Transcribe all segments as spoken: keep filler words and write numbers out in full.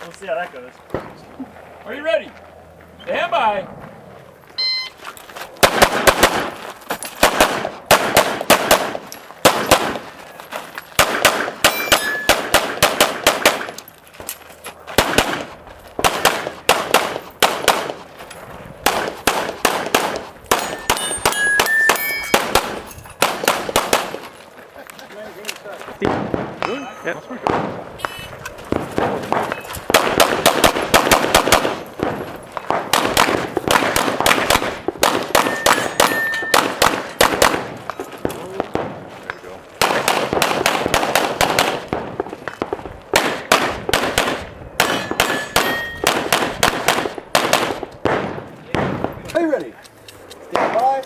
We'll see how that goes. Are you ready? Stand by. Really? Yeah. That's pretty good. Are you ready? Stand by.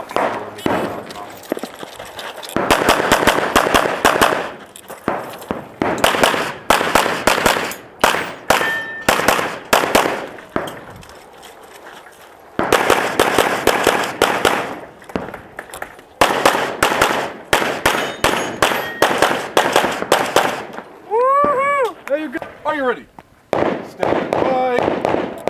There you go. Are you ready? Stand by.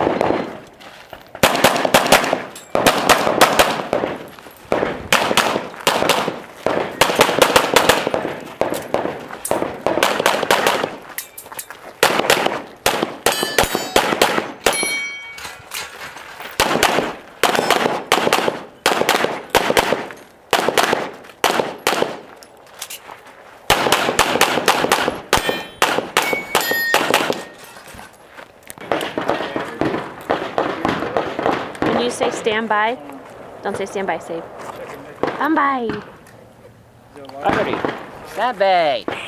When you say stand by, don't say stand by, say stand by. Ready. Stand by.